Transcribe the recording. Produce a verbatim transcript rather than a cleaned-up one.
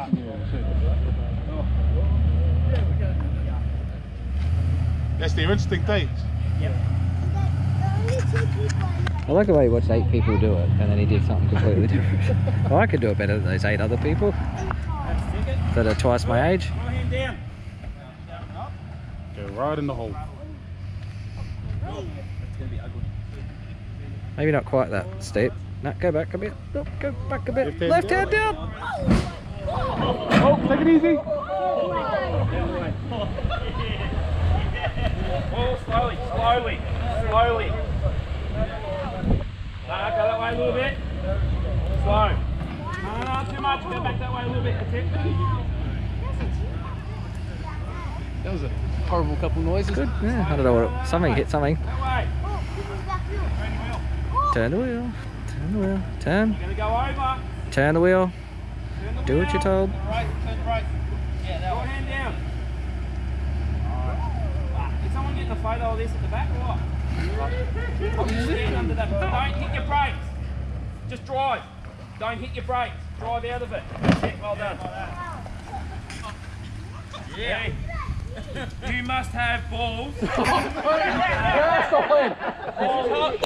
That's their instinct, eh? Yep. I like the way he watched eight people do it, and then he did something completely different. Well, I could do it better than those eight other people that are twice my age. One hand down. Go right in the hole. Maybe not quite that steep. No, go back a bit. No, go back a bit. Left hand, Left hand down. Oh, take it easy. Oh, slowly, slowly, slowly. No, go that way a little bit. Slow. No, no, not too much. Go back that way a little bit. That's it. That was a horrible couple noises. Good. Yeah, I don't know what it, something hit something. That way. Turn the wheel. Turn the wheel. Turn. You're gonna go over. Turn the wheel. Turn the Do wheel. what you're told. Right, turn right. Yeah, that one hand down. Alright. Did someone get the photo of this at the back or what? I'm just standing under that. Don't hit your brakes. Just drive. Don't hit your brakes. Drive out of it. That's it. Well done. Yeah. You must have balls. That's the win.